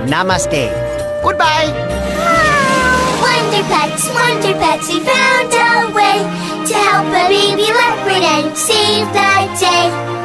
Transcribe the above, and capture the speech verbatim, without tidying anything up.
Namaste. Goodbye. Wonder Pets, Wonder Pets, we found a way to help a baby leopard and save the day.